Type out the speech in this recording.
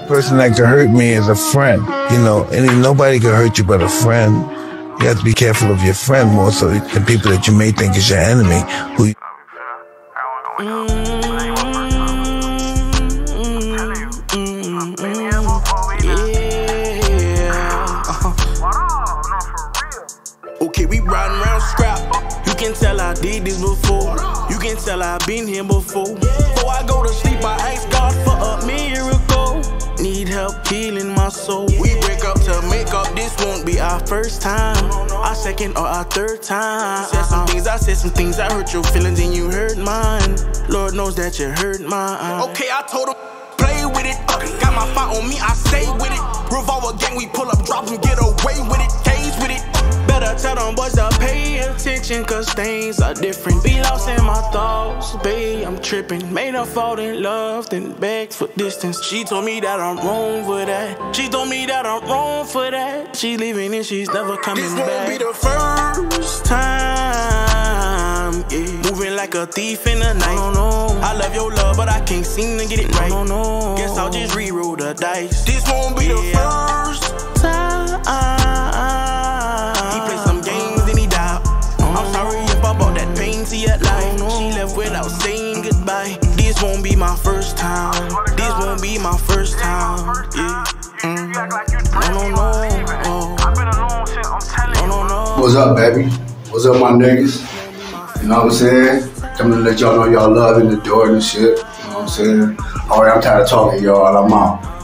person that could hurt me is a friend. You know, and nobody could hurt you but a friend. You have to be careful of your friend more so than people that you may think is your enemy. Okay, we riding around scrap. You can tell I did this before. You can tell I've been here before. Before I go to sleep, I ask God for a miracle. Need help healing my soul. We break up to make up. This won't be our first time, our second or our third time. I said some things, I hurt your feelings and you hurt mine. Lord knows that you hurt mine. Okay, I told him, play with it. Got my fight on me, I stay with it. Revolver gang, we pull up, drop and get away with it. Cage with it. Better tell them boys to pay attention, cause things are different. Be lost in my thoughts, babe, I'm tripping. Made her fall in love, then begged for distance. She told me that I'm wrong for that. She told me that I'm wrong for that. She leaving and she's never coming back. This won't be the first time, yeah. Moving like a thief in the night. I love your love, but I can't seem to get it right. Guess I'll just re-roll the dice. This won't be the first time. She left without saying goodbye. This won't be my first time. This won't be my first time. Yeah. No. What's up, baby? What's up, my niggas? You know what I'm saying? Coming to let y'all know y'all love and adore and shit. You know what I'm saying? Alright, I'm tired of talking, y'all. I'm out.